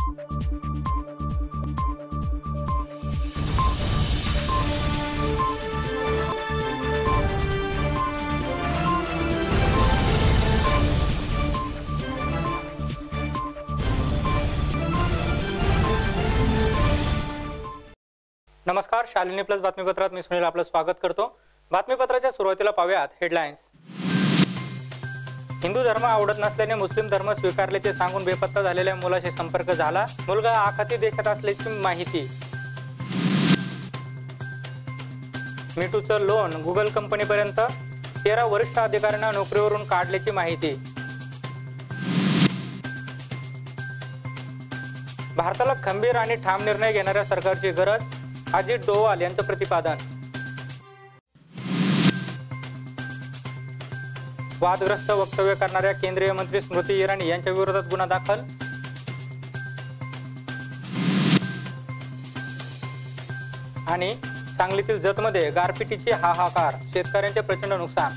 नमस्कार, शालिनी प्लस बातमीपत्रात मी सुनील आपलं स्वागत करतो। बातमीपत्राच्या सुरुवातीला पाहूयात हेडलाईन्स। हिंदू धर्म आवडत नसल्याने मुस्लिम धर्म स्वीकारल्याचे सांगून बेपत्ता झालेल्या मुलाशी संपर्क झाला। मुलगा आखाती देशात असल्याची माहिती। मीटूचं लोन गुगल कंपनीपर्यंत, 13 वरिष्ठ अधिकाऱ्यांना नोकरीवरून काढल्याची माहिती। भारताला खंबीर आणि ठाम निर्णय घेणाऱ्या सरकारची गरज, अजित डोवाल यांचं प्रतिपादन। वादग्रस्त वक्तव्य करणाऱ्या केंद्रीय मंत्री स्मृती इराणी यांच्या विरोधात गुन्हा दाखल। आणि सांगलीतील जतमध्ये गारपिटीची हाहाकार, शेतकऱ्यांचे प्रचंड नुकसान।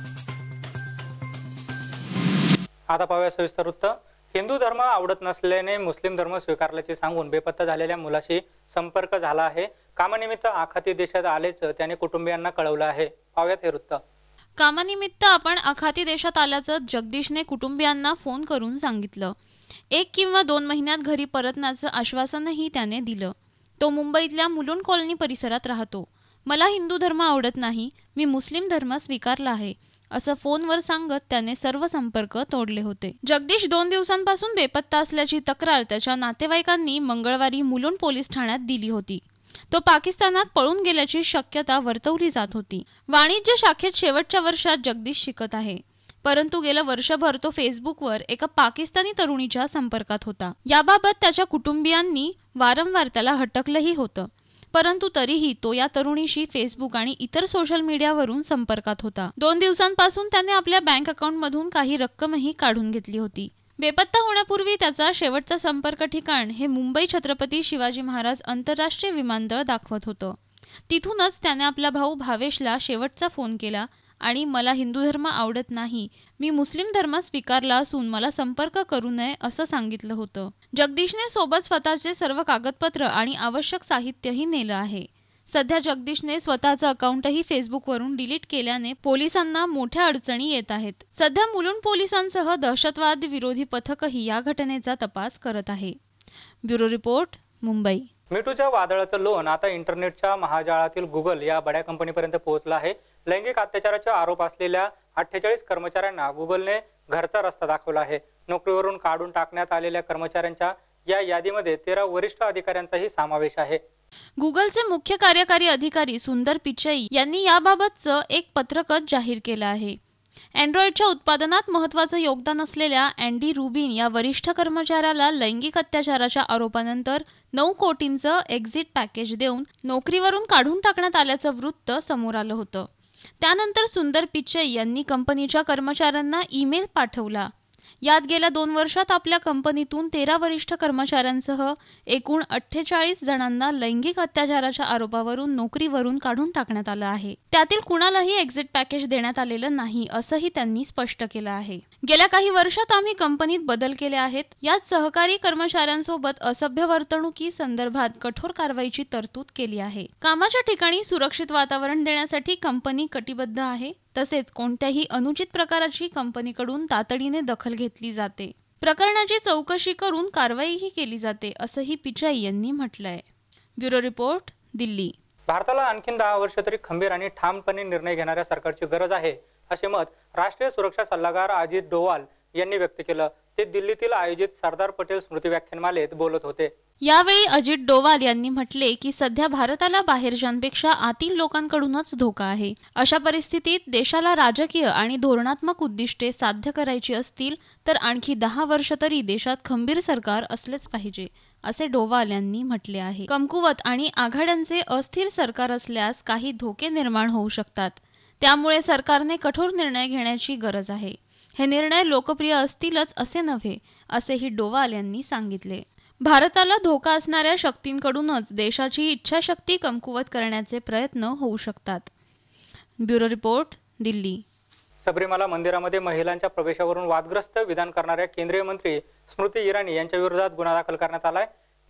आता पाहूया सविस्तर वृत्त। हिंदू धर्म आवडत नसल्याने मुस्लिम धर्म स्वीकारल्याचे सांगून बेपत्ता झालेल्या मुलाशी संपर्क झाला आहे। कामानिमित्त आखाती देशात आल्याचं त्याने कुटुंबियांना कळवलं आहे। पाहूयात हे वृत्त। कामानिमित्त आपण आखाती देशात आल्याचं जगदीशने कुटुंबियांना फोन करून सांगितलं। 1 किंवा 2 महिन्यात घरी परतण्याचं आश्वासनही त्याने दिलं। तो मुंबईतल्या मुलुंड कॉलनी परिसरात राहतो। मला हिंदू धर्म आवडत नाही, मी मुस्लिम धर्म स्वीकारला आहे, असं फोनवर सांगत त्याने सर्व संपर्क तोडले होते। जगदीश 2 दिवसांपासून बेपत्ता असल्याची तक्रार त्याच्या नातेवाईकांनी मंगळवारी मुलुंड पोलीस ठाण्यात दिली होती। तो पाकिस्तानात पळून गेल्याची शक्यता वर्तवली जात होती। वाणिज्य शाखेत शेवटच्या वर्षात जगदीश शिकत आहे, परंतु गेलं वर्षभर तो फेसबुकवर एका पाकिस्तानी तरुणीच्या संपर्कात होता। याबाबत त्याच्या कुटुंबियांनी वारंवार त्याला हटकलंही होतं, परंतु तरीही तो या तरुणीशी फेसबुक आणि इतर सोशल मीडियावरून संपर्कात होता। 2 दिवसांपासून त्याने आपल्या बँक अकाउंटमधून काही रक्कमही काढून घेतली होती। बेपत्ता होण्यापूर्वी त्याचा शेवटचा संपर्क ठिकाण हे मुंबई छत्रपती शिवाजी महाराज आंतरराष्ट्रीय विमानतळ दाखवत होतं। तिथूनच त्याने आपला भाऊ भावेशला शेवटचा फोन केला आणि मला हिंदू धर्म आवडत नाही, मी मुस्लिम धर्म स्वीकारला असून मला संपर्क करू नये असं सांगितलं होतं। जगदीशने सोबत स्वतःचे सर्व कागदपत्र आणि आवश्यक साहित्यही नेलं आहे। सध्या जगदीशने स्वतःचं अकाउंटही फेसबुकवरून डिलीट केल्याने पोलिसांना मोठ्या अडचणी येत आहेत। सध्या मुलुंड पोलिसांसह दहशतवाद विरोधी पथकही या घटनेचा तपास करत आहे। Bureau report, Mumbai. मीटूच्या वादळाचं लोन आता इंटरनेटच्या महाजाळातील गुगल या बड्या कंपनीपर्यंत पोहोचलं आहे। लैंगिक अत्याचाराचे आरोप असलेल्या 48 कर्मचाऱ्यांना गुगलने घरचा रस्ता दाखवला आहे। नोकरीवरून काढून टाकण्यात आलेल्या कर्मचाऱ्यांच्या या यादीमध्ये 13 वरिष्ठ अधिकाऱ्यांचाही समावेश आहे। गुगलचे मुख्य कार्यकारी अधिकारी सुंदर पिचाई यांनी याबाबतचं एक पत्रकच जाहीर केलं आहे। अँड्रॉइडच्या उत्पादनात महत्त्वाचं योगदान असलेल्या अँडी रुबिन या वरिष्ठ कर्मचाऱ्याला लैंगिक अत्याचाराच्या आरोपानंतर 9 कोटींचं एक्झिट पॅकेज देऊन नोकरीवरून काढून टाकण्यात आल्याचं वृत्त समोर आलं होतं। त्यानंतर सुंदर पिचाई यांनी कंपनीच्या कर्मचाऱ्यांना ईमेल पाठवला। यात गेल्या 2 वर्षात आपल्या कंपनीतून 13 वरिष्ठ कर्मचाऱ्यांसह एकूण 48 जणांना लैंगिक अत्याचाराच्या आरोपावरून नोकरीवरून काढून टाकण्यात आलं आहे। त्यातील कुणालाही एक्झिट पॅकेज देण्यात आलेलं नाही असंही त्यांनी स्पष्ट केलं आहे। गेल्या काही वर्षात आम्ही कंपनीत बदल केले आहेत। यात सहकारी कर्मचाऱ्यांसोबत असभ्य वर्तणुकी संदर्भात कठोर कारवाईची तरतूद केली आहे। कामाच्या ठिकाणी सुरक्षित वातावरण देण्यासाठी कंपनी कटिबद्ध आहे। तसेच कोणत्याही अनुचित प्रकाराची कंपनीकडून तातडीने दखल घेतली जाते। प्रकरणाची चौकशी करून कारवाईही केली जाते असंही पिचाई यांनी म्हटलंय। Bureau report, Delhi. भारताला आणखी 10 वर्ष तरी खंबीर आणि ठामपणे निर्णय घेणाऱ्या सरकारची गरज आहे, असे मत राष्ट्रीय सुरक्षा सल्लागार अजित डोवाल यांनी व्यक्त केलं। ते दिल्लीतील आयोजित सरदार पटेल स्मृती व्याख्यानमालेत बोलत होते। यावेळी अजित डोवाल यांनी म्हटले की सध्या भारताला बाहेरच्यांपेक्षा आतील लोकांकडूनच धोका आहे। अशा परिस्थितीत देशाला राजकीय आणि धोरणात्मक उद्दिष्टे साध्य करायची असतील तर आणखी 10 वर्ष तरी देशात खंबीर सरकार असलेच पाहिजे, असे डोवाल यांनी म्हटले आहे। कमकुवत आणि आघाड्यांचे अस्थिर सरकार असल्यास काही धोके निर्माण होऊ शकतात। त्यामुळे सरकारने कठोर निर्णय घेण्याची गरज आहे। हे निर्णय लोकप्रिय असतीलच असे नव्हे, असेही डोवाल यांनी सांगितले। भारताला धोका असणाऱ्या शक्तींकडूनच देशाची इच्छाशक्ती कमकुवत करण्याचे प्रयत्न होऊ शकतात। Bureau report, Delhi. सबरीमाला मंदिरामध्ये महिलांच्या प्रवेशावरून वादग्रस्त विधान करणाऱ्या केंद्रीय मंत्री स्मृती इराणी यांच्या विरोधात गुन्हा दाखल करण्यात आलाय।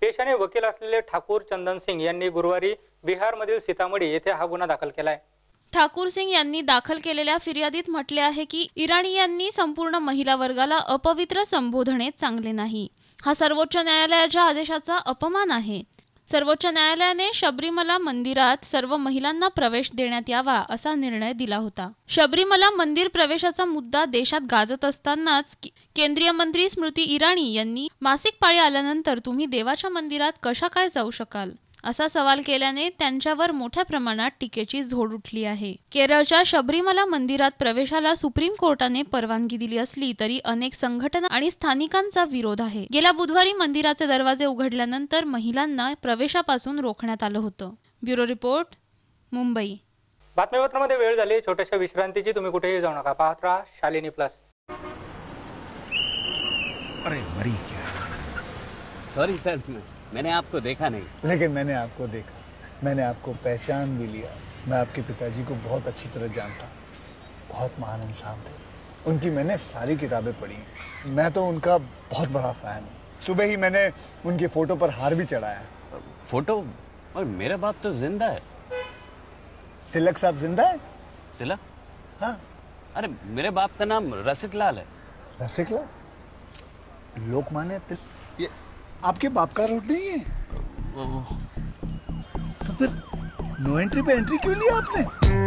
पेशाने वकील असलेले ठाकूर चंदन सिंग यांनी गुरुवारी बिहारमधील सीतामढी येथे हा गुन्हा दाखल केलाय। ठाकूर सिंग यांनी दाखल केलेल्या फिर्यादीत म्हटले आहे की इराणी यांनी संपूर्ण महिला वर्गाला अपवित्र संबोधणे चांगले नाही। हा सर्वोच्च न्यायालयाच्या आदेशाचा अपमान आहे। सर्वोच्च न्यायालयाने शबरीमला मंदिरात सर्व महिलांना प्रवेश देण्यात यावा असा निर्णय दिला होता। शबरीमला मंदिर प्रवेशाचा मुद्दा देशात गाजत असतानाच केंद्रीय मंत्री स्मृती इराणी यांनी मासिक पाळी आल्यानंतर तुम्ही देवाच्या मंदिरात कशा काय जाऊ शकाल असा सवाल केल्याने त्यांच्यावर मोठ्या प्रमाणात टीकेची झोड उठली आहे। केरळच्या शबरीमला मंदिरात प्रवेशाला सुप्रीम कोर्टाने परवानगी दिली असली तरी अनेक संघटना आणि स्थानिकांचा विरोध आहे। गेल्या बुधवारी मंदिराचे दरवाजे उघडल्यानंतर महिलांना प्रवेशापासून रोखण्यात आलं होतं। Bureau report, Mumbai. बातमीपत्रामध्ये वेळ झाली छोट्याशा विश्रांतीची। तुम्ही कुठेही जाऊ नका, पाहत राहा शालिनी प्लस। अरे मरी क्या? सॉरी सर, मैंने आपको देखा नहीं। लेकिन मैंने आपको देखा, मैंने आपको पहचान भी लिया। मैं आपके पिताजी को बहुत अच्छी तरह जानता, बहुत महान इंसान थे। उनकी मैंने सारी किताबें पढ़ी हैं। मैं तो उनका बहुत बड़ा फैन हूँ। सुबह ही मैंने उनके फोटो पर हार भी चढ़ाया। फोटो? और मेरा बाप तो जिंदा है। तिलक साहब जिंदा है? तिलक? हाँ। अरे मेरे बाप का नाम रसिक लाल है। रसिक लाल? लोकमान्य तिलक? ये आपके बाप का रोड नहीं है? तो फिर नो एंट्री पे एंट्री क्यों लिया आपने?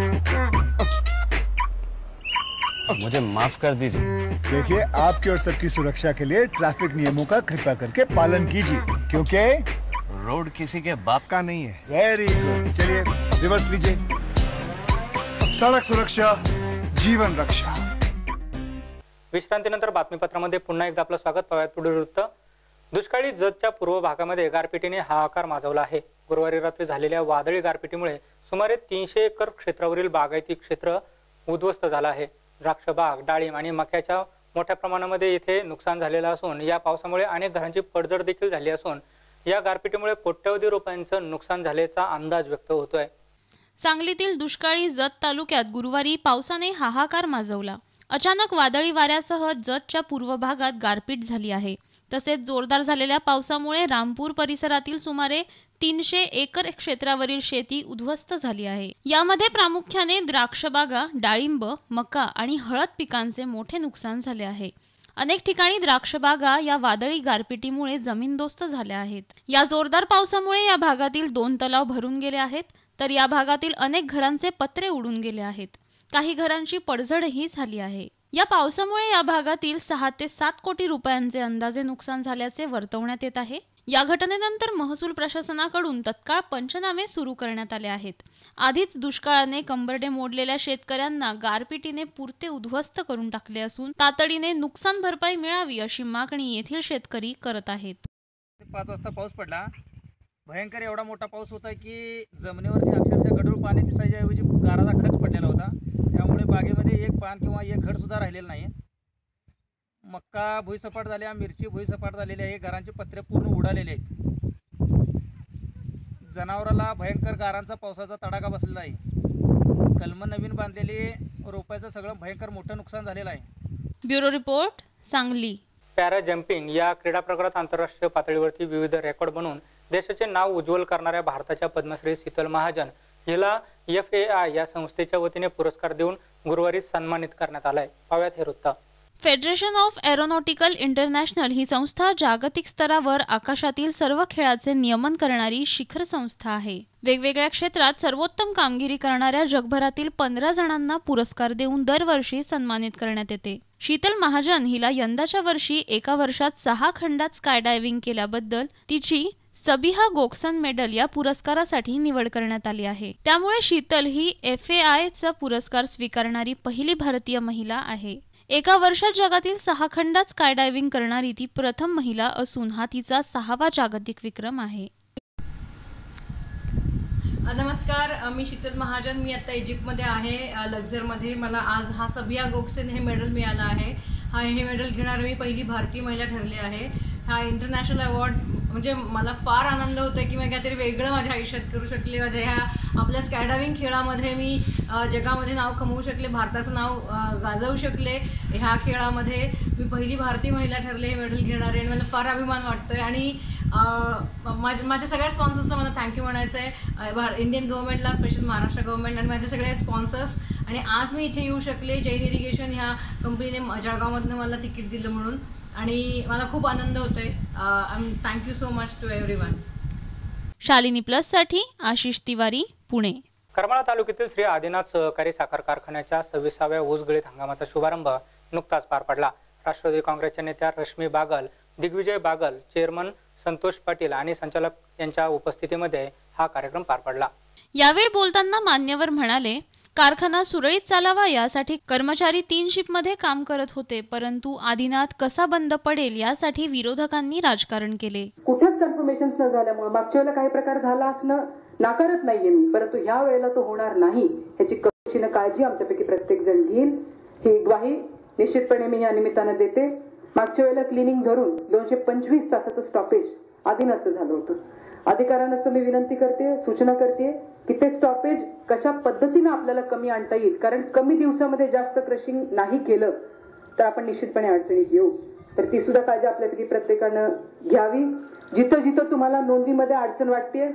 मुझे माफ कर दीजिए। देखिए, आपकी और सबकी सुरक्षा के लिए ट्रैफिक नियमों का कृपया करके पालन कीजिए, क्योंकि रोड किसी के बाप का नहीं है। Very good. चलिए रिवर्स लीजिए। सड़क सुरक्षा, जीवन रक्षा। विश्रांतीनंतर बातमीपत्रामध्ये पुन्हा एकदा आपलं स्वागत। पाहूयात पुढील वृत्त। दुष्काळी जतच्या पूर्व भागामध्ये गारपिटीने हाहाकार माजवला आहे। गुरुवारी रात्री झालेल्या वादळी गारपिटीमुळे सुमारे 300 एकर क्षेत्रावरील बागायती क्षेत्र उद्ध्वस्त झालं आहे। द्राक्ष बाग, डाळिंब आणि मक्याच्या मोठ्या प्रमाणामध्ये इथे नुकसान झालेलं असून या पावसामुळे अनेक घरांची पडझड देखील झाली असून या गारपिटीमुळे कोट्यवधी रुपयांचं नुकसान झाल्याचा अंदाज व्यक्त होतोय। सांगलीतील दुष्काळी जत तालुक्यात गुरुवारी पावसाने हाहाकार माजवला। अचानक वादळी वाऱ्यासह जतच्या पूर्व भागात गारपीट झाली आहे। तसेच जोरदार झालेल्या पावसामुळे रामपूर परिसरातील सुमारे 300 एकर क्षेत्रावरील शेती उद्ध्वस्त झाली आहे। यामध्ये प्रामुख्याने द्राक्षबागा, डाळिंब, मका आणि हळद पिकांचे मोठे नुकसान झाले आहे। अनेक ठिकाणी द्राक्षबागा या वादळी गारपिटीमुळे जमीनदोस्त झाल्या आहेत। या जोरदार पावसामुळे या भागातील 2 तलाव भरून गेले आहेत, तर या भागातील अनेक घरांचे पत्रे उडून गेले आहेत। काही घरांची पडझडही झाली आहे। या पावसामुळे या भागातील 6 ते 7 कोटी रुपयांचे अंदाजे नुकसान झाल्याचे वर्तवण्यात येत आहे। या घटनेनंतर महसूल प्रशासनाकडून तत्काळ पंचनामे सुरू करण्यात आले आहेत। आधीच दुष्काळाने कंबरडे मोडलेल्या शेतकऱ्यांना गारपिटीने पुरते उद्ध्वस्त करून टाकले असून तातडीने नुकसान भरपाई मिळावी अशी मागणी येथील शेतकरी करत आहेत। 5 वाजता पाऊस पडला। भयंकर एवढा मोठा पाऊस होता की जमिनीवरची अक्षरशः गढूळ पाणी दिसायच्या ऐवजी गाराचा खच पडलेला होता। त्यामुळे बागेमध्ये एक पान किंवा एक घड सुद्धा राहिलेलं नाही। मक्का भुईसपाट झाल्या, मिरची भुईसपाट झालेली आहे, घरांचे पत्रे पूर्ण उडालेले आहेत। जनावराला भयंकर गारांचा पावसाचा तडाखा बसलेला आहे। कलम नवीन बांधलेली रोपायचं सगळं भयंकर मोठं नुकसान झालेलं आहे। Bureau report, Sangli. Para jumping या क्रीडा प्रकारात आंतरराष्ट्रीय पातळीवरती विविध रेकॉर्ड बनवून देशाचे नाव उज्ज्वल करणाऱ्या भारताच्या पद्मश्री शीतल महाजन हिला FAI या संस्थेच्या वतीने पुरस्कार देऊन गुरुवारी सन्मानित करण्यात आलाय। पाहूयात हे वृत्त। फेडरेशन ऑफ एरोनॉटिकल इंटरनॅशनल ही संस्था जागतिक स्तरावर आकाशातील सर्व खेळाचे नियमन करणारी शिखर संस्था आहे। वेगवेगळ्या क्षेत्रात सर्वोत्तम कामगिरी करणाऱ्या जगभरातील 15 जणांना पुरस्कार देऊन दरवर्षी सन्मानित करण्यात येते। शीतल महाजन हिला यंदाच्या वर्षी एका वर्षात 6 खंडात स्काय डायव्हिंग केल्याबद्दल तिची सबिहा गोक्सन मेडल या पुरस्कारासाठी निवड करण्यात आली आहे। त्यामुळे शीतल ही FAI चा पुरस्कार स्वीकारणारी पहिली भारतीय महिला आहे। एका वर्षात जगातील 6 खंडात स्काय डायव्हिंग करणारी ती प्रथम महिला असून हा तिचा 6वा जागतिक विक्रम आहे। नमस्कार, मी शीतल महाजन। मी आता इजिप्तमध्ये आहे, लक्झरमध्ये। मला आज हा सबिहा गोक्सन हे मेडल मिळालं आहे। हे मेडल घेणारी मी पहिली भारतीय महिला ठरली आहे। हा इंटरनॅशनल अवॉर्ड म्हणजे मला फार आनंद होतो की मी काहीतरी वेगळं माझ्या आयुष्यात करू शकले। माझ्या ह्या आपल्या स्कायडायव्हिंग खेळामध्ये मी जगामध्ये नाव कमवू शकले, भारताचं नाव गाजवू शकले। ह्या खेळामध्ये मी पहिली भारतीय महिला ठरले हे मेडल घेणारे आणि मला फार अभिमान वाटतोय। आणि माझ्या सगळ्या स्पॉन्सर्सला मला थँक्यू म्हणायचं आहे, इंडियन गव्हर्नमेंटला, स्पेशल महाराष्ट्र गव्हर्नमेंट आणि माझे सगळे स्पॉन्सर्स. आणि आज मी इथे येऊ शकले जैन इरिगेशन ह्या कंपनीने जळगावमधनं मला तिकीट दिलं म्हणून, आणि मला खूप आनंद होतोय. Thank you so much to everyone. Shalini प्लससाठी आशिष तिवारी, पुणे. करमाळा तालुक्यातील श्री आदिनाथ सहकारी साखर कारखान्याच्या 26व्या ऊस गळीत हंगामाचा शुभारंभ नुकताच पार पडला. राष्ट्रवादी काँग्रेसच्या नेत्या रश्मी बागल, दिग्विजय बागल, चेअरमन संतोष पाटील आणि संचालक यांच्या उपस्थितीमध्ये हा कार्यक्रम पार पडला. यावेळी बोलताना मान्यवर म्हणाले, कारखाना सुरळीत चालावा यासाठी कर्मचारी 3 शिफ्टमध्ये काम करत होते, परंतु आदिनाथ कसा बंद पडेल यासाठी विरोधकांनी राजकारण केले. कुठेच कन्फर्मेशन न झाल्यामुळे मागच्या वेळेला काही प्रकार झाला असणं नाकारत नाहीये मी, परंतु ह्या वेळेला तो होणार नाही ह्याची कशीनं काळजी आमच्यापैकी प्रत्येक जण घेईल, ही ग्वाही निश्चितपणे मी या निमित्तानं देते. मागच्या वेळेला क्लिनिंग धरून 225 तासाचं स्टॉपेज आदिनाथचं झालं होतं. अधिकाऱ्यांना तुम्ही विनंती करते, सूचना करते की ते स्टॉपेज कशा पद्धतीनं आपल्याला कमी आणता येईल, कारण कमी दिवसामध्ये जास्त क्रशिंग नाही केलं तर आपण निश्चितपणे अडचणीत येऊ. तर ती सुद्धा काळजी आपल्यापैकी प्रत्येकानं घ्यावी. जिथं जिथं तुम्हाला नोंदीमध्ये अडचण वाटते,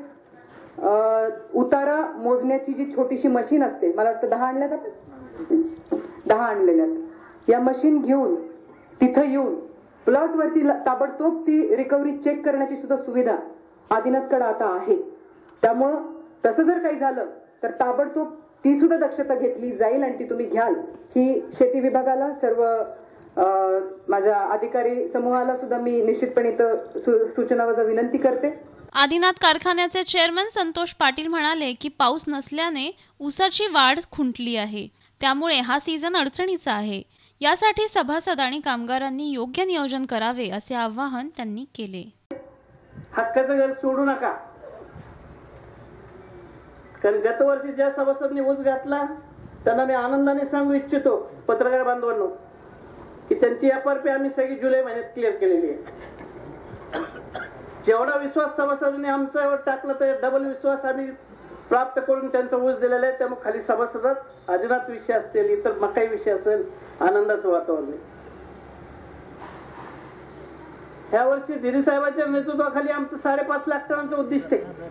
उतारा मोजण्याची जी छोटीशी मशीन असते, मला वाटतं 10 आणल्यात आपण, 10 आणलेल्यात. या मशीन घेऊन तिथं येऊन प्लॉटवरती ताबडतोब ती रिकव्हरी चेक करण्याची सुद्धा सुविधा आदिनाथकडे आता आहे. त्यामुळं तसं जर काही झालं तर ताबडतोब ती सुद्धा दक्षता घेतली जाईल आणि ती तुम्ही घ्याल. ही शेती विभागाला, सर्व माझ्या अधिकारी समूहाला सुद्धा मी निश्चितपणे सूचना वजा विनंती करते. आदिनाथ कारखान्याचे चेअरमन संतोष पाटील म्हणाले की पाऊस नसल्याने ऊसाची वाढ खुंटली आहे, त्यामुळे हा सीझन अडचणीचा आहे. यासाठी सभासद आणि कामगारांनी योग्य नियोजन करावे असे आवाहन त्यांनी केले. हक्काचं घर सोडू नका, कारण गतवर्षी ज्या सभासदांनी ऊस घातला त्यांना मी आनंदाने सांगू इच्छितो, पत्रकार बांधवांनो, की त्यांची एफआरपी आम्ही सगळी जुलै महिन्यात क्लिअर केलेली आहे. जेवढा विश्वास सभासदांनी आमच्यावर टाकला तर डबल विश्वास आम्ही प्राप्त करून त्यांचा ऊस दिलेला आहे. त्यामुळे खाली सभासदात आदिनाथ विषय असतील, इतर मकाई विषय असेल, आनंदाचं वातावरण आहे. ह्या वर्षी दिदी साहेबांच्या नेतृत्वाखाली आमचं 5.5 लाख टनांचं उद्दिष्ट आहे.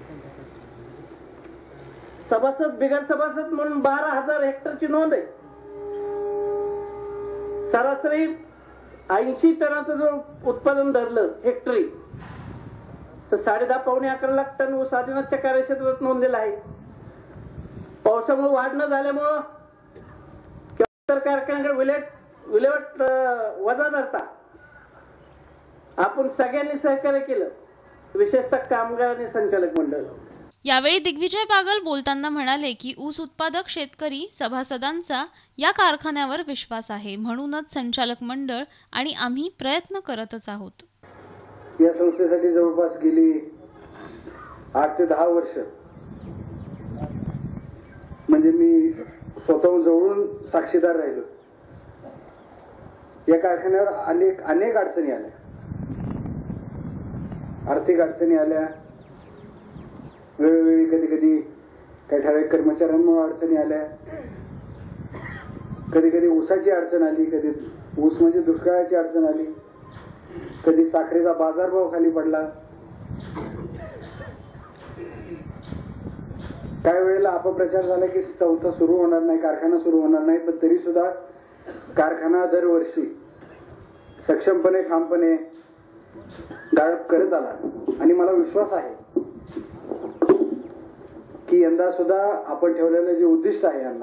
सभासद बिगर सभासद म्हणून 12,000 हेक्टरची नोंद आहे. सरासरी 80 टनाचं जो उत्पादन धरलं हेक्टरी, तर 10.5-11 लाख टन ऊस आदिनाथच्या कार्यक्षेत्रात नोंदलेला आहे. पावसामुळे वाढ न झाल्यामुळं कारखान्याकडे विल्हेवाट वजा धरता आपण सगळ्यांनी सहकार्य केलं, विशेषतः कामगार आणि संचालक मंडळ. यावेळी दिग्विजय बागल बोलताना म्हणाले की ऊस उत्पादक शेतकरी सभासदांचा या कारखान्यावर विश्वास आहे, म्हणूनच संचालक मंडळ आणि आम्ही प्रयत्न करतच आहोत. या संस्थेसाठी जवळपास गेली 8 ते 10 वर्ष म्हणजे मी स्वतःहून जवळून साक्षीदार राहिलो. या कारखान्यावर अनेक अडचणी आल्या, आर्थिक अडचणी आल्या, वेळोवेळी कधी कधी काही ठराविक कर्मचाऱ्यांमुळे अडचणी आल्या, कधी कधी ऊसाची अडचण आली, कधी ऊस म्हणजे दुष्काळाची अडचण आली, कधी साखरेचा बाजारभाव खाली पडला. काही वेळेला अपप्रचार झाला की चौथा सुरू होणार नाही, कारखाना सुरू होणार नाही, पण तरी सुद्धा कारखाना दरवर्षी सक्षमपणे ठामपणे गाळप करत आला. आणि मला विश्वास आहे की यंदा सुद्धा आपण ठेवलेलं जे उद्दिष्ट आहे यांना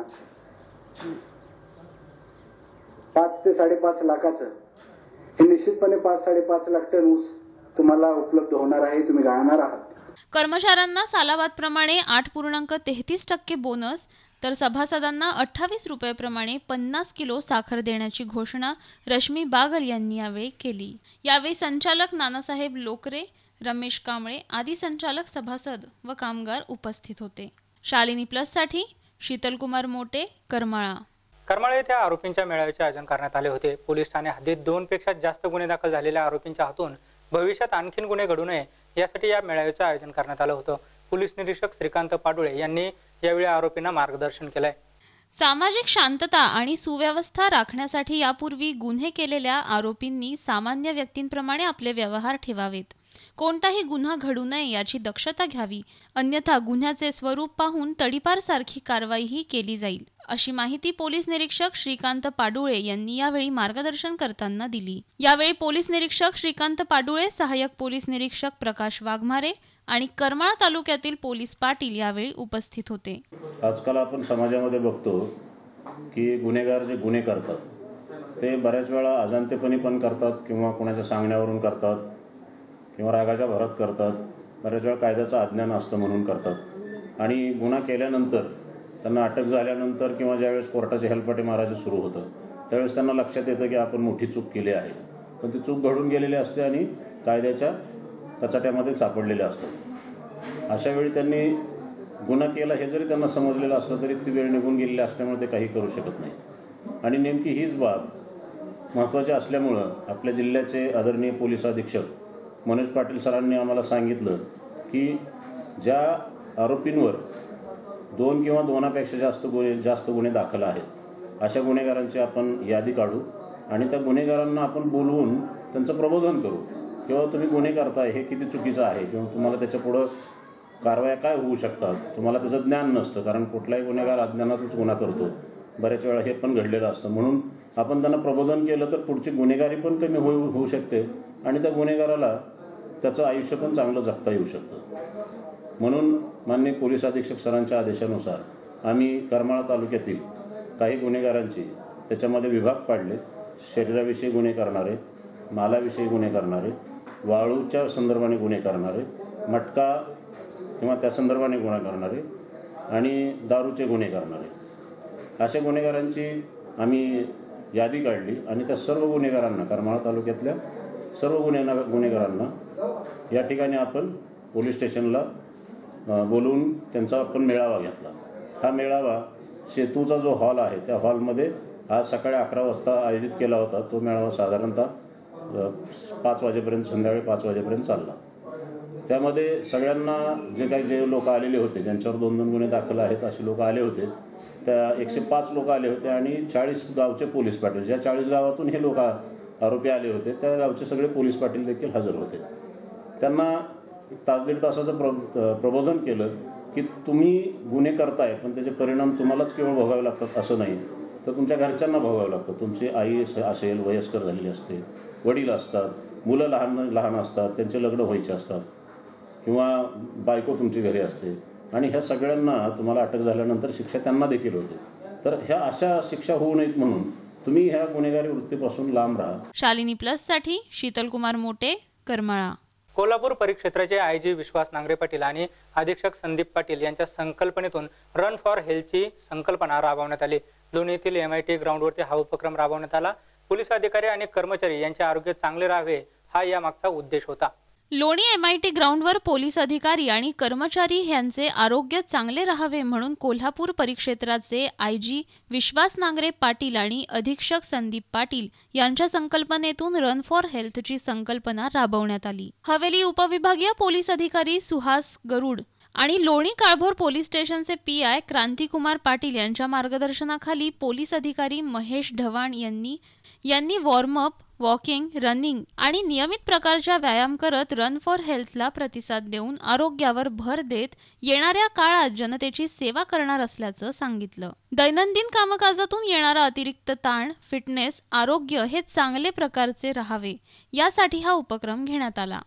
5 ते 5.5 लाखाचं, हे निश्चितपणे 5-5.5 लाख टन ऊस तुम्हाला उपलब्ध होणार आहे, तुम्ही गाळणार आहात. कर्मचाऱ्यांना सालाबादप्रमाणे 8.33% बोनस तर सभासदांना 28 रुपये प्रमाणे 50 किलो साखर देण्याची घोषणा रश्मी बागल यांनी यावेळी केली. यावेळी संचालक नानासाहेब लोकरे, रमेश कांबळे आदी संचालक, सभासद व कामगार उपस्थित होते. शालिनी प्लससाठी शीतलकुमार मोटे, करमाळा. करमाळा येथे आरोपींच्या मेळाव्याचे आयोजन करण्यात आले होते. पोलीस ठाणे हद्दीत 2 पेक्षा जास्त गुन्हे दाखल झालेल्या आरोपींच्या हातून भविष्यात आणखीन गुन्हे घडू नये यासाठी या मेळाव्याचे आयोजन करण्यात आलं होतं. पोलीस निरीक्षक श्रीकांत पाडुळे यांनी यावेळी आरोपींना मार्गदर्शन केलंय. सामाजिक शांतता आणि सुव्यवस्था राखण्यासाठी यापूर्वी गुन्हे केलेल्या आरोपींनी सामान्य व्यक्तींप्रमाणे आपले व्यवहार ठेवावेत. कोणताही गुन्हा घडू नये याची दक्षता घ्यावी, अन्यथा गुन्ह्याचे स्वरूप पाहून तडीपारसारखी कारवाईही केली जाईल, अशी माहिती पोलीस निरीक्षक श्रीकांत पाडुळे यांनी यावेळी मार्गदर्शन करताना दिली. यावेळी पोलीस निरीक्षक श्रीकांत पाडुळे, सहाय्यक पोलीस निरीक्षक प्रकाश वाघमारे आणि करमाळा तालुक्यातील पोलीस पाटील यावेळी उपस्थित होते. आजकाल आपण समाजामध्ये बघतो की गुन्हेगार जे गुन्हे करतात ते बऱ्याच वेळा अजाणतेपणी पण करतात किंवा कोणाच्या सांगण्यावरून करतात किंवा रागाच्या भरात करतात. बऱ्याच वेळा कायद्याचं अज्ञान असतं म्हणून करतात आणि गुन्हा केल्यानंतर त्यांना अटक झाल्यानंतर किंवा ज्यावेळेस कोर्टाचे हेलपाटे मारायचं सुरू होतं त्यावेळेस त्यांना लक्षात येतं की आपण मोठी चूक केली आहे, पण ती चूक घडून गेलेली असते आणि कायद्याच्या कचाट्यामध्ये सापडलेले असतात. अशा वेळी त्यांनी गुन्हा केला हे जरी त्यांना समजलेलं असलं तरी ती वेळ निघून गेलेली असल्यामुळे ते काही करू शकत नाही. आणि नेमकी हीच बाब महत्त्वाची असल्यामुळं आपल्या जिल्ह्याचे आदरणीय पोलीस अधीक्षक मनोज पाटील सरांनी आम्हाला सांगितलं की ज्या आरोपींवर 2 किंवा 2पेक्षा जास्त गुन्हे दाखल आहेत अशा गुन्हेगारांची आपण यादी काढू आणि त्या गुन्हेगारांना आपण बोलवून त्यांचं प्रबोधन करू किंवा तुम्ही गुन्हे करताय हे किती चुकीचं आहे किंवा तुम्हाला त्याच्यापुढं कारवाया काय होऊ शकतात, तुम्हाला त्याचं ज्ञान नसतं. कारण कुठलाही गुन्हेगार अज्ञानातच गुन्हा करतो, बऱ्याच वेळा हे पण घडलेलं असतं. म्हणून आपण त्यांना प्रबोधन केलं तर पुढची गुन्हेगारी पण कमी होऊ शकते आणि त्या गुन्हेगाराला त्याचं आयुष्य पण चांगलं जगता येऊ शकतं. म्हणून माननीय पोलीस अधीक्षक सरांच्या आदेशानुसार आम्ही करमाळा तालुक्यातील काही गुन्हेगारांची त्याच्यामध्ये विभाग पाडले. शरीराविषयी गुन्हे करणारे, मालाविषयी गुन्हे करणारे, वाळूच्या संदर्भाने गुन्हे करणारे, मटका किंवा त्या संदर्भाने गुन्हा करणारे आणि दारूचे गुन्हे करणारे अशा गुन्हेगारांची आम्ही यादी काढली आणि त्या सर्व गुन्हेगारांना, करमाळा तालुक्यातल्या सर्व गुन्हेगारांना या ठिकाणी आपण पोलीस स्टेशनला बोलवून त्यांचा आपण मेळावा घेतला. हा मेळावा सेतूचा जो हॉल आहे त्या हॉलमध्ये आज सकाळी 11 वाजता आयोजित केला होता. तो मेळावा साधारणतः 5 वाजेपर्यंत, संध्याकाळी 5 वाजेपर्यंत चालला. त्यामध्ये सगळ्यांना जे लोक आलेले होते, ज्यांच्यावर 2-2 गुन्हे दाखल आहेत असे लोक आले होते, त्या 105 लोक आले होते आणि 40 गावचे पोलीस पाटील, ज्या 40 गावातून हे लोक आरोपी आले होते त्या गावचे सगळे पोलीस पाटील देखील हजर होते. त्यांना 1-1.5 तासाचं प्रबोधन केलं की तुम्ही गुन्हे करताय पण त्याचे परिणाम तुम्हालाच केवळ भोगावे लागतात असं नाही, तर तुमच्या घरच्यांना भोगावे लागतात. तुमची आई असेल, वयस्कर झालेली असते, वडील असतात, मुलं लहान असतात, त्यांचे लग्न व्हायचे असतात किंवा बायको तुमची घरी असते आणि ह्या सगळ्यांना तुम्हाला अटक झाल्यानंतर शिक्षा त्यांना देखील होते. तर ह्या अशा शिक्षा होऊ नयेत म्हणून तुम्ही ह्या गुन्हेगारी वृत्तीपासून लांब राहा. शालिनी प्लससाठी शीतलकुमार मोटे, करमाळा. कोल्हापूर परिक्षेत्राचे आयजी विश्वास नांगरे पाटील आणि अधीक्षक संदीप पाटील यांच्या संकल्पनेतून रन फॉर हेल्थची संकल्पना राबवण्यात आली. लोणीतील MIT ग्राउंडवरती हा उपक्रम राबवण्यात आला. पोलीस अधिकारी आणि कर्मचारी यांचे आरोग्य चांगले राहावे हा यामागचा उद्देश होता. लोणी MIT ग्राउंडवर पोलीस अधिकारी आणि कर्मचारी यांचे आरोग्य चांगले राहावे म्हणून कोल्हापूर परिक्षेत्राचे आयजी विश्वास नांगरे पाटील आणि अधीक्षक संदीप पाटील यांच्या संकल्पनेतून रन फॉर हेल्थची संकल्पना राबवण्यात आली. हवेली उपविभागीय पोलीस अधिकारी सुहास गरुड आणि लोणी काळभोर पोलीस स्टेशनचे PI क्रांतिकुमार पाटील यांच्या मार्गदर्शनाखाली पोलीस अधिकारी महेश ढवाण यांनी वॉर्मअप, वॉकिंग, रनिंग आणि नियमित प्रकारच्या व्यायाम करत रन फॉर हेल्थला प्रतिसाद देऊन आरोग्यावर भर देत येणाऱ्या काळात जनतेची सेवा करणार असल्याचं सांगितलं. दैनंदिन कामकाजातून येणारा अतिरिक्त ताण, फिटनेस, आरोग्य हे चांगले प्रकारचे राहावे यासाठी हा उपक्रम घेण्यात आला.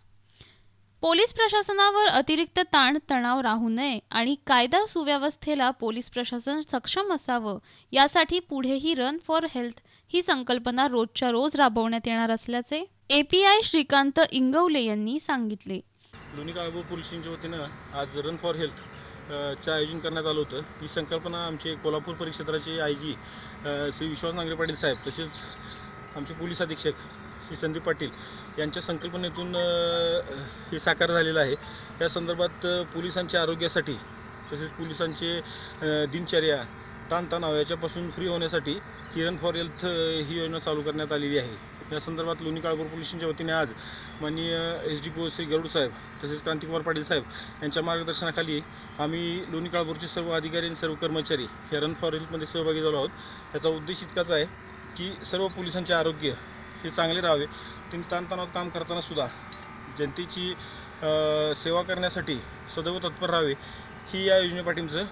पोलीस प्रशासनावर अतिरिक्त ताण तणाव राहू नये आणि कायदा सुव्यवस्थेला पोलीस प्रशासन सक्षम असावं यासाठी पुढेही रन फॉर हेल्थ ही संकल्पना रोजच्या रोज राबवण्यात येणार असल्याचे API श्रीकांत इंगवले यांनी सांगितले. लोणी काळभोर पोलीस स्टेशनच्या वतीनं आज रन फॉर हेल्थ चं आयोजन करण्यात आलं होतं. ही संकल्पना आमचे कोल्हापूर परिक्षेत्राचे आयजी श्री विश्वास नांगरे पाटील साहेब तसेच आमचे पोलीस अधीक्षक श्री संदीप पाटील यांच्या संकल्पनेतून हे साकार झालेलं आहे. या संदर्भात पोलिसांच्या आरोग्यासाठी तसेच पोलिसांचे दिनचर्या, ताणतणाव याच्यापासून फ्री होण्यासाठी ही रन फॉर हेल्थ ही योजना चालू करण्यात आलेली आहे. या संदर्भात लोणी काळभोर पोलीस स्टेशनच्या वतीने आज माननीय SDPO श्री गरुड साहेब तसेच क्रांतिकुमार पाटील साहेब यांच्या मार्गदर्शनाखाली आम्ही लोणी काळभोरचे सर्व अधिकारी आणि सर्व कर्मचारी या रन फॉर हेल्थमध्ये सहभागी झालो आहोत. याचा उद्देश इतकाच आहे की सर्व पोलिसांचे आरोग्य हे चांगले राहावे. तुम्ही ताणतणावात काम करताना सुद्धा जनतेची सेवा करण्यासाठी सदैव तत्पर राहावे ही या योजनेपाठींचं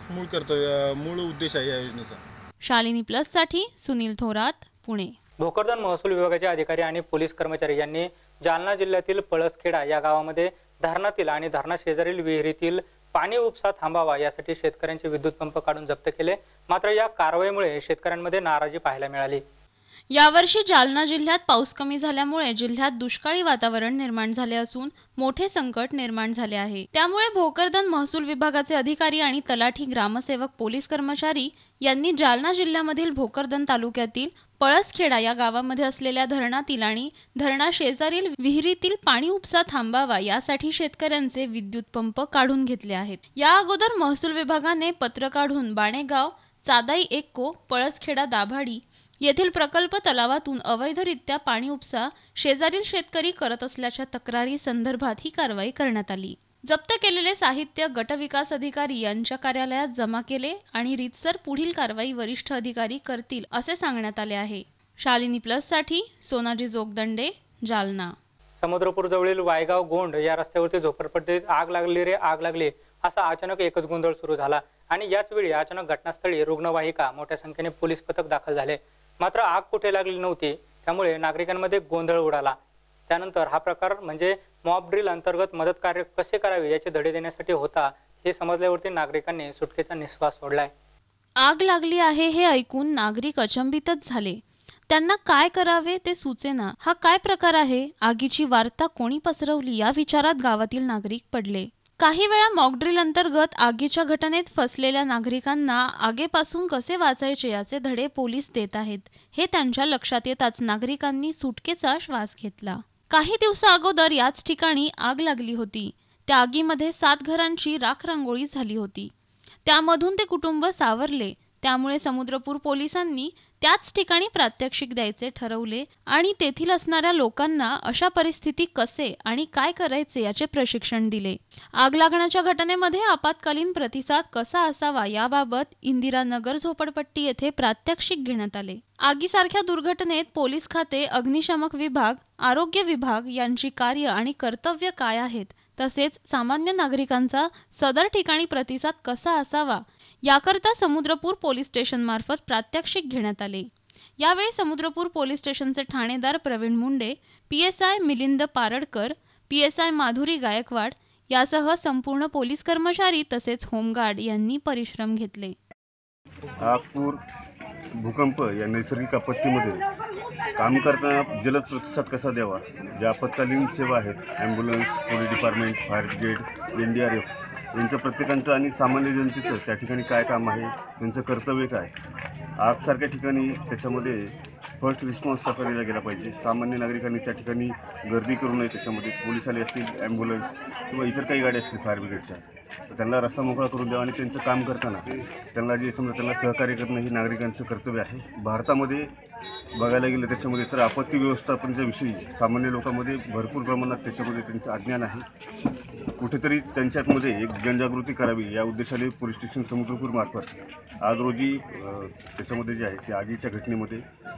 मूळ उद्देश आहे या योजनेचा. शालिनी प्लससाठी सुनील थोरात, पुणे. भोकरदन महसूल विभागाचे अधिकारी आणि पोलीस कर्मचारी यांनी जालना जिल्ह्यातील पळसखेडा या गावामध्ये धरणातील आणि धरणा शेजारील विहिरीतील पाणी उपसा थांबावा यासाठी शेतकऱ्यांचे विद्युत पंप काढून जप्त केले. मात्र या कारवाईमुळे शेतकऱ्यांमध्ये नाराजी पाहायला मिळाली. यावर्षी जालना जिल्ह्यात पाऊस कमी झाल्यामुळे जिल्ह्यात दुष्काळी वातावरण निर्माण झाले असून मोठे संकट निर्माण झाले आहे. त्यामुळे भोकरदन महसूल विभागाचे अधिकारी आणि तलाठी, ग्रामसेवक, पोलीस कर्मचारी यांनी जालना जिल्ह्यामधील भोकरदन तालुक्यातील पळसखेडा या गावामध्ये असलेल्या धरणातील आणि धरणा शेजारील विहिरीतील पाणी उपसा थांबावा यासाठी शेतकऱ्यांचे विद्युत पंप काढून घेतले आहेत. या अगोदर महसूल विभागाने पत्र काढून बाणेगाव, चादाई एक्को, पळसखेडा, दाभाडी येथील प्रकल्प तलावातून अवैधरित्या पाणी उपसा शेजारील शेतकरी करत असल्याच्या तक्रारी संदर्भात ही कारवाई करण्यात आली. जप्त केलेले साहित्य गटविकास अधिकारी यांच्या कार्यालयात जमा केले आणि रीतसर पुढील कारवाई वरिष्ठ अधिकारी करतील असे सांगण्यात आले आहे. शालिनी प्लससाठी सोनाजी जोगदंडे, जालना. समुद्रपूर जवळील वायगाव गोंड या रस्त्यावरती झोपडपट्टीत आग लागली असा अचानक एकच गोंधळ सुरू झाला आणि याच वेळी अचानक घटनास्थळी रुग्णवाहिका मोठ्या संख्येने पोलीस पथक दाखल झाले. मात्र आग कुठे लागली नव्हती, त्यामुळे नागरिकांमध्ये गोंधळ उडाला. त्यानंतर हा प्रकार म्हणजे मॉब ड्रिल अंतर्गत मदत कार्य कसे करावे याचे धडे देण्यासाठी होता हे समजल्यावरती नागरिकांनी सुटकेचा निश्वास सोडलाय. आग लागली आहे हे ऐकून नागरिक अचंबितच झाले. त्यांना काय करावे ते सुचेना. हा काय प्रकार आहे? आगीची वार्ता कोणी पसरवली या विचारात गावातील नागरिक पडले. काही वेळा मॉकड्रिल अंतर्गत आगीच्या घटनेत फसलेल्या नागरिकांना आगीपासून कसे वाचायचे याचे धडे पोलीस देत आहेत हे त्यांच्या लक्षात येताच नागरिकांनी सुटकेचा श्वास घेतला. काही दिवसा अगोदर याच ठिकाणी आग लागली होती. त्या आगीमध्ये 7 घरांची राखरांगोळी झाली होती. त्यामधून ते कुटुंब सावरले. त्यामुळे समुद्रपूर पोलिसांनी त्याच ठिकाणी प्रात्यक्षिक द्यायचे ठरवले आणि तेथील असणाऱ्या लोकांना अशा परिस्थिती कसे आणि काय करायचे याचे प्रशिक्षण दिले. आग लागण्याच्या घटनेमध्ये आपत्कालीन प्रतिसाद कसा असावा याबाबत इंदिरानगर झोपडपट्टी येथे प्रात्यक्षिक घेण्यात आले. आगीसारख्या दुर्घटनेत पोलीस खाते, अग्निशामक विभाग, आरोग्य विभाग यांची कार्य आणि कर्तव्य काय आहेत, तसेच सामान्य नागरिकांचा सदर ठिकाणी प्रतिसाद कसा असावा याकरता समुद्रपूर पोलीस स्टेशन मार्फत प्रात्यक्षिक घेण्यात आले. यावेळी समुद्रपूर पोलीस स्टेशनचे ठाणेदार प्रवीण मुंडे, PSI मिलिंद पारडकर, PSI माधुरी गायकवाड यासह संपूर्ण पोलीस कर्मचारी तसेच होमगार्ड यांनी परिश्रम घेतले. नागपूर भूकंप या नैसर्गिक आपत्तीमध्ये काम करताना जलद प्रतिसाद कसा द्यावा, ज्या आपत्कालीन सेवा आहेत, ambulance, police department, fire brigade, NDRF यांचं प्रत्येकांचं आणि सामान्य जनतेचं त्या ठिकाणी काय काम आहे, त्यांचं कर्तव्य काय, आगसारख्या ठिकाणी त्याच्यामध्ये फर्स्ट रिस्पॉन्स कसा दिला गेला पाहिजे, सामान्य नागरिकांनी त्या ठिकाणी गर्दी करू नये, त्याच्यामध्ये पोलीस आले असतील, ॲम्ब्युलन्स किंवा इतर काही गाड्या असतील फायर ब्रिगेडच्या, तर त्यांना रस्ता मोकळा करून द्यावा आणि त्यांचं काम करताना त्यांना जे समजा त्यांना सहकार्य करणं ही नागरिकांचं कर्तव्य आहे. भारतामध्ये बघायला गेलं त्याच्यामध्ये तर आपत्ती व्यवस्थापनाच्या विषयी सामान्य लोकांमध्ये भरपूर प्रमाणात त्याच्यामध्ये त्यांचं अज्ञान आहे. कुठेतरी त्यांच्यामध्ये एक जनजागृती करावी या उद्देशाने पोलीस स्टेशन समुद्रपूर मार्फत आज रोजी त्याच्यामध्ये जे आहे त्या आगीच्या घटनेमध्ये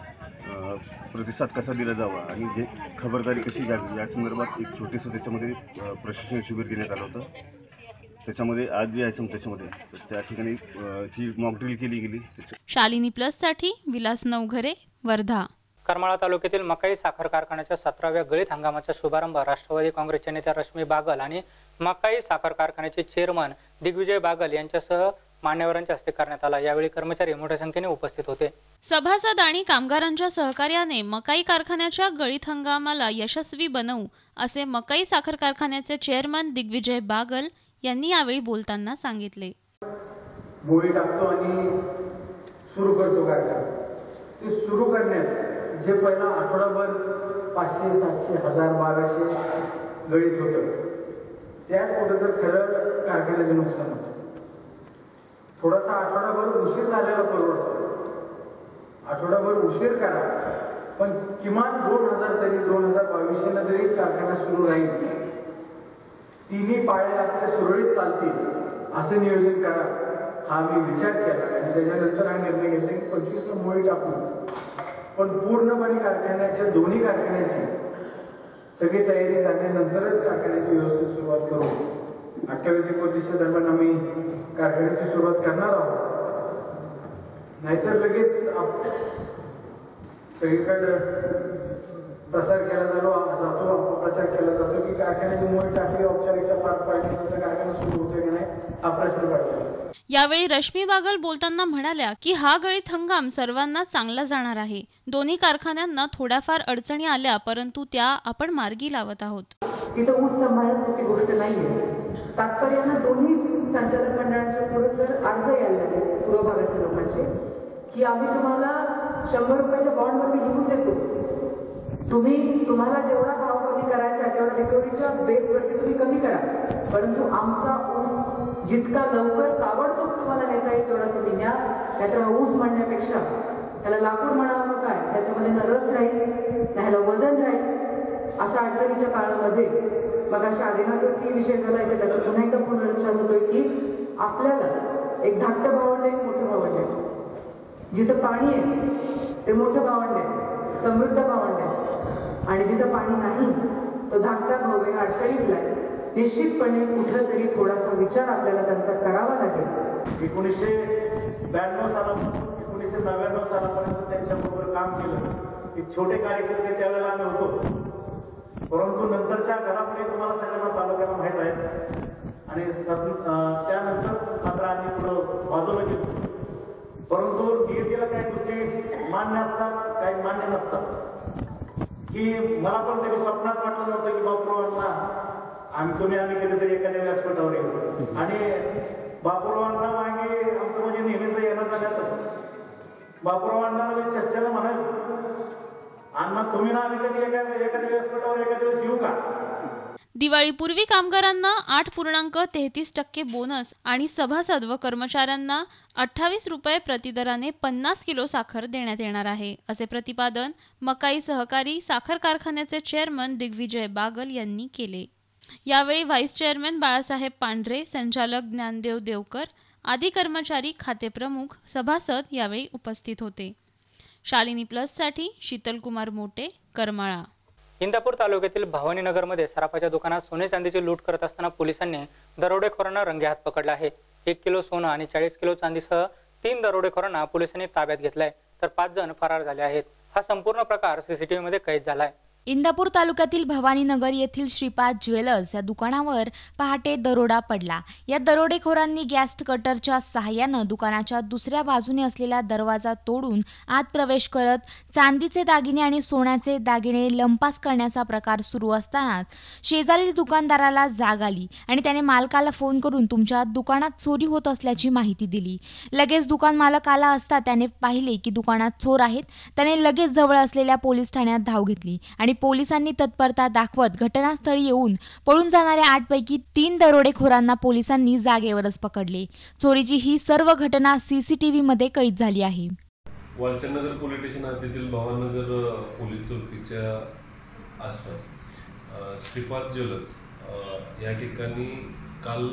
प्रतिसाद कसा दिला जावा आणि खबरदारी कशी घ्यावी या संदर्भात एक छोटेसं त्याच्यामध्ये प्रशिक्षण शिबिर घेण्यात आलं होतं. त्याच्यामध्ये आज जे आहे त्याच्यामध्ये त्या ठिकाणी ही मॉकड्रिल केली गेली. शालिनी प्लससाठी विलास नवघरे, वर्धा. करमाळा तालुक्यातील मकाई साखर कारखान्याच्या 17व्या गळीत हंगामाचा शुभारंभ राष्ट्रवादी काँग्रेसच्या नेत्या रश्मी बागल आणि मकाई साखर कारखान्याचे चेअरमन दिग्विजय बागल यांच्यासह मान्यवरांच्या हस्ते करण्यात आला. यावेळी कर्मचारी मोठ्या संख्येने उपस्थित होते. सभासद आणि कामगारांच्या सहकार्याने मकाई कारखान्याच्या गळीत हंगामाला यशस्वी बनवू असे मकाई साखर कारखान्याचे चेअरमन दिग्विजय बागल यांनी यावेळी बोलताना सांगितले. मोही टाकतो आणि सुरू करतो कारखाना. ते सुरू करण्यात जे पहिला आठवडाभर 500, 700, 1000, 1200 गळीत होतं, त्यात कुठं तर खरं कारखान्याचं नुकसान होतं. थोडासा आठवडाभर उशीर झालेला परवडतो. आठवडाभर उशीर करा, पण किमान 2000 तरी 2022 तरी कारखाना सुरू राहील. तिन्ही पाळे आपले सुरळीत चालतील असं नियोजन करा. हा मी विचार केला आणि त्याच्यानंतर हा निर्णय घेतला की 25 मोही टाकू, पण पूर्णपणे कारखान्याच्या दोन्ही कारखान्याची सगळी तयारी झाल्यानंतरच कारखान्याची व्यवस्थित सुरुवात करू. 28-29 दरम्यान आम्ही कारखान्याची सुरुवात करणार आहोत. नाहीतर लगेच सगळीकडे प्रसार केला जातो, अपप्रचार केला जातो की कारखान्याची मोड टाकली, औपचारिकता पार पाडल्यानंतर कारखाना सुरू होतोय की नाही हा प्रश्न पडतो. यावेळी रश्मी बागल बोलताना म्हणाल्या की हा गळीत हंगाम सर्वांना चांगला जाणार आहे. दोन्ही कारखान्यांना थोड्याफार अडचणी आल्या, परंतु त्या आपण मार्गी लावत आहोत. इथं ऊस सांभाळणं सोपी गोष्ट नाहीये. तात्पर्यानं दोन्ही संचालक मंडळांचे पुढे सर अर्ज यायला लागले पूर्व भागातील लोकांचे की आम्ही तुम्हाला 100 रुपयाच्या बॉन्डमध्ये लिहून देतो, तुम्हाला जेवढा भाव कमी करायचा तेवढा रिकव्हरीच्या बेसवरती तुम्ही कमी करा, परंतु आमचा ऊस जितका लवकर ताबडतोब तुम्हाला नेता येईल तेवढा तुम्ही न्या. त्याचा ऊस म्हणण्यापेक्षा त्याला लाकूड म्हणावं काय, त्याच्यामध्ये ना रस राहील ना ह्याला वजन राहील. अशा अडचणीच्या काळामध्ये मग अशा आदिनावरती विषय झाला की त्याचा पुन्हा एकदा पुनरुच्चार होतोय की आपल्याला एक धाकटं भावंड आहे, मोठं भावंड आहे. जिथं पाणी आहे ते मोठं भावंड आहे, समृद्ध भावंड आहे, आणि जिथं पाणी नाही तो धाकटा भाऊ आहे, अडचणीतला आहे. निश्चितपणे कुठं तरी थोडासा विचार आपल्याला त्यांचा करावा लागेल. 1992 सालापासून 1999 सालापर्यंत त्यांच्याबरोबर काम केलं. एक छोटे कार्यकर्ते त्यावेळेला आम्ही होतो, परंतु नंतरच्या घडामोडी तुम्हाला सगळ्यांना तालुक्याला माहीत आहेत. आणि त्यानंतर मात्र आम्ही पुढं बाजूला गेलो. परंतु निगेटिव्हला काही गोष्टी मान्य असतात, काही मान्य नसतात. की मला पण तरी स्वप्नात वाटलं नव्हतं की बापूरावांना आम्ही कधीतरी एखाद्या व्यासपीठावर येऊ, आणि बापूरावांना मागे आमचं म्हणजे नेहमीच येणं जाण्याचं. बापूरावांना मी चेष्टेला म्हणाल आणि मग तुम्ही ना आम्ही कधी एखाद्या व्यासपीठावर एखाद्या दिवस येऊ का. दिवाळीपूर्वी कामगारांना 8.33% बोनस आणि सभासद व कर्मचाऱ्यांना 28 रुपये प्रतिदराने 50 किलो साखर देण्यात येणार आहे, असे प्रतिपादन मकाई सहकारी साखर कारखान्याचे चेअरमन दिग्विजय बागल यांनी केले. यावेळी व्हाईस चेअरमन बाळासाहेब पांढरे, संचालक ज्ञानदेव देवकर आदी कर्मचारी, खाते प्रमुख, सभासद यावेळी उपस्थित होते. शालिनी प्लससाठी शीतलकुमार मोटे, करमाळा. इंदापूर तालुक्यातील भवानीनगरमध्ये सराफाच्या दुकानात सोने चांदीची लूट करत असताना पोलिसांनी दरोडेखोरांना रंगेहात पकडला आहे. 1 किलो सोनं आणि 40 किलो चांदीसह 3 दरोडेखोरांना पोलिसांनी ताब्यात घेतलाय, तर 5 जण फरार झाले आहेत. हा संपूर्ण प्रकार सीसीटीव्ही मध्ये कैद झालाय. इंदापूर तालुक्यातील भवानीनगर येथील श्रीपाद ज्वेलर्स या दुकानावर पहाटे दरोडा पडला. या दरोडेखोरांनी गॅस कटरच्या सहाय्यानं दुकानाच्या दुसऱ्या बाजूने असलेला दरवाजा तोडून आत प्रवेश करत चांदीचे दागिने आणि सोन्याचे दागिने लंपास करण्याचा प्रकार सुरू असतानाच शेजारील दुकानदाराला जाग आली आणि त्याने मालकाला फोन करून तुमच्या दुकानात चोरी होत असल्याची माहिती दिली. लगेच दुकान मालक आला असता त्याने पाहिले की दुकानात चोर आहेत. त्याने लगेच जवळ असलेल्या पोलीस ठाण्यात धाव घेतली आणि पोलिसांनी तत्परता दाखवत घटनास्थळी येऊन पळून जाणाऱ्या 8 पैकी 3 दरोडेखोरांना पोलिसांनी जागेवरच पकडले. चोरीची ही सर्व घटना सीसीटीव्ही मध्ये कैद झाली आहे. वालचंदनगर पोलीस स्टेशन हद्दीतील भवानीनगर पोलीस चौकीच्या आसपास श्रीपाद ज्वेलर्स या ठिकाणी काल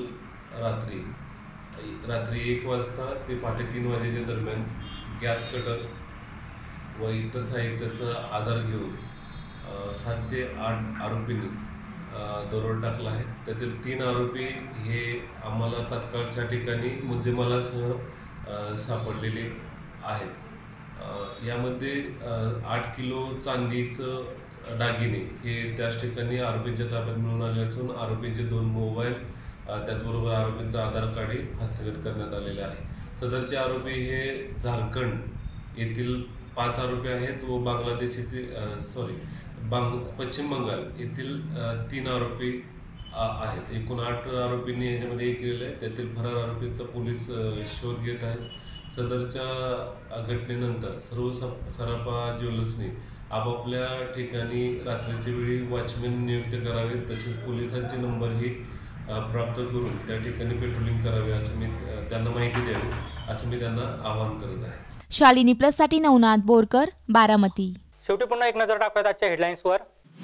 रात्री 1 वाजता ते पहाटे 3 वाजेच्या दरम्यान गॅस कटर व इतर साहित्याचा आधार घेऊन 7 ते 8 आरोपींनी दरोडा टाकला आहे. त्यातील 3 आरोपी हे आम्हाला तात्काळच्या ठिकाणी मुद्देमालासह सापडलेले आहेत. यामध्ये 8 किलो चांदीचं दागिने हे त्याच ठिकाणी आरोपींच्या ताब्यात मिळून आले असून आरोपींचे 2 मोबाईल त्याचबरोबर आरोपींचं आधार कार्ड हस्तगत करण्यात आलेले आहे. सदरचे आरोपी हे झारखंड येथील 5 आरोपी आहेत व बांगलादेश येथील पश्चिम बंगाल येथील 3 आरोपी आहेत. एकूण 8 आरोपींनी याच्यामध्ये हे केलेलं आहे. त्यातील फरार आरोपींचा पोलीस शोध घेत आहेत. सदरच्या घटनेनंतर सर्व सराफा ज्वेलर्सनी आपापल्या ठिकाणी रात्रीच्या वेळी वॉचमॅन नियुक्त करावे, तसेच पोलिसांचे नंबरही प्राप्त करून त्या ठिकाणी पेट्रोलिंग करावे असं मी त्यांना माहिती द्यावी असं मी त्यांना आवाहन करत आहे. शालिनी प्लस साठी नवनाथ बोरकर, बारामती. शेवटी पुन्हा एक नजर टाकूयात आजच्या हेडलाईन्सवर.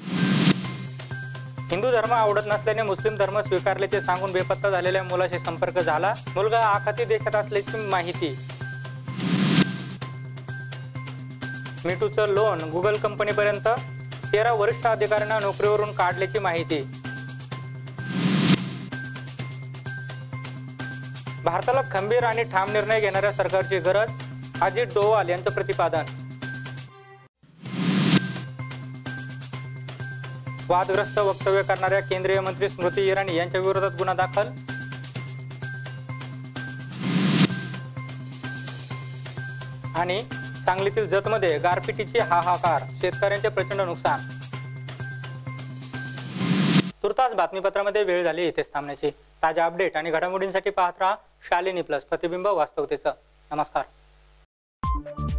हिंदू धर्म आवडत नसल्याने मुस्लिम धर्म स्वीकारल्याचे सांगून बेपत्ता झालेल्या मुलाशी संपर्क झाला. मुलगा आखाती देशात असल्याची माहिती. मीटूचं लोन गुगल कंपनीपर्यंत. 13 वरिष्ठ अधिकाऱ्यांना नोकरीवरून काढल्याची माहिती. भारताला खंबीर आणि ठाम निर्णय घेणाऱ्या सरकारची गरज, अजित डोवाल यांचं प्रतिपादन. वादग्रस्त वक्तव्य करणाऱ्या केंद्रीय मंत्री स्मृती इराणी यांच्या विरोधात गुन्हा दाखल. आणि सांगलीतील जतमध्ये गारपिटीची हाहाकार, शेतकऱ्यांचे प्रचंड नुकसान. तुर्तास बातमीपत्रामध्ये वेळ झाली इथेच थांबण्याची. ताज्या अपडेट आणि घडामोडींसाठी पाहत राहा शालिनी प्लस, प्रतिबिंब वास्तवतेचं. नमस्कार.